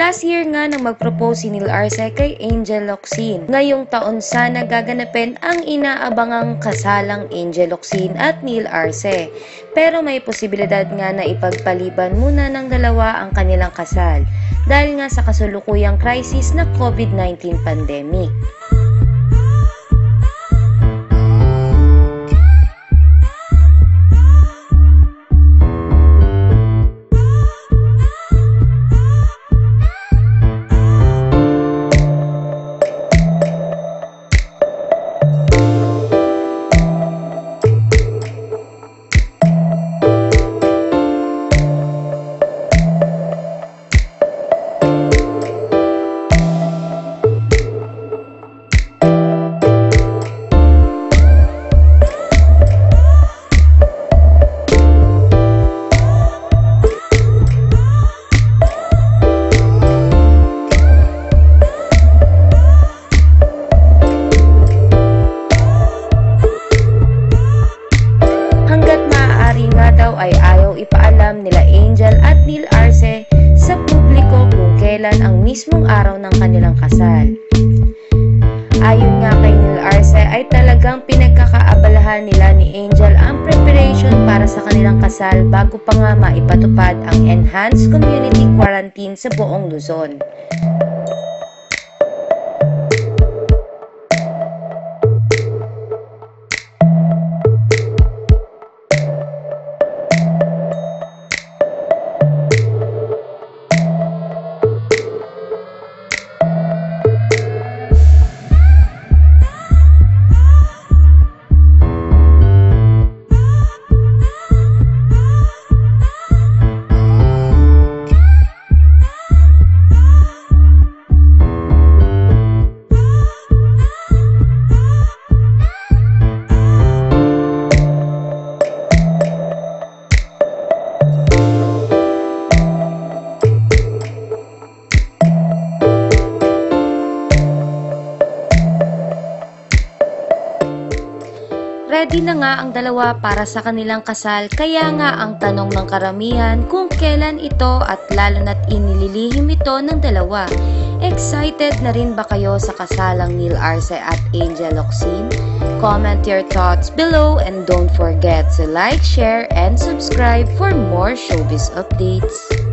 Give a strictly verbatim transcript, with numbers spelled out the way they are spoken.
Last year nga nang mag-propose si Neil Arce kay Angel Locsin. Ngayong taon sana gaganapin ang inaabangang kasalang Angel Locsin at Neil Arce. Pero may posibilidad nga na ipagpaliban muna ng dalawa ang kanilang kasal dahil nga sa kasulukuyang crisis na COVID nineteen pandemic. Ay ayaw ipaalam nila Angel at Neil Arce sa publiko kung kailan ang mismong araw ng kanilang kasal. Ayon nga kay Neil Arce ay talagang pinagkakaabalahan nila ni Angel ang preparation para sa kanilang kasal bago pa nga maipatupad ang enhanced community quarantine sa buong Luzon. Ready na nga ang dalawa para sa kanilang kasal, kaya nga ang tanong ng karamihan kung kailan ito at lalo na't inililihim ito ng dalawa. Excited na rin ba kayo sa kasalang Neil Arce at Angel Locsin? Comment your thoughts below and don't forget to like, share, and subscribe for more showbiz updates.